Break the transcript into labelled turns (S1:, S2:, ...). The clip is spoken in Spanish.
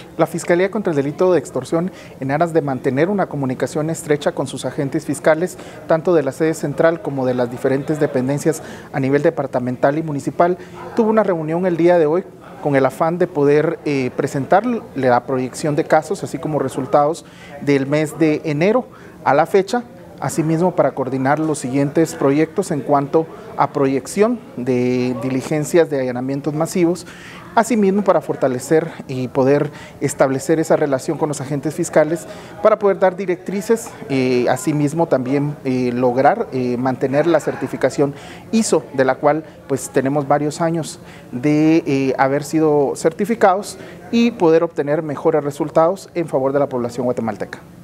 S1: La Fiscalía contra el Delito de Extorsión, en aras de mantener una comunicación estrecha con sus agentes fiscales, tanto de la sede central como de las diferentes dependencias a nivel departamental y municipal, tuvo una reunión el día de hoy con el afán de poder presentar la proyección de casos, así como resultados del mes de enero a la fecha. Asimismo, para coordinar los siguientes proyectos en cuanto a proyección de diligencias de allanamientos masivos, asimismo para fortalecer y poder establecer esa relación con los agentes fiscales para poder dar directrices, asimismo también lograr mantener la certificación ISO, de la cual pues tenemos varios años de haber sido certificados y poder obtener mejores resultados en favor de la población guatemalteca.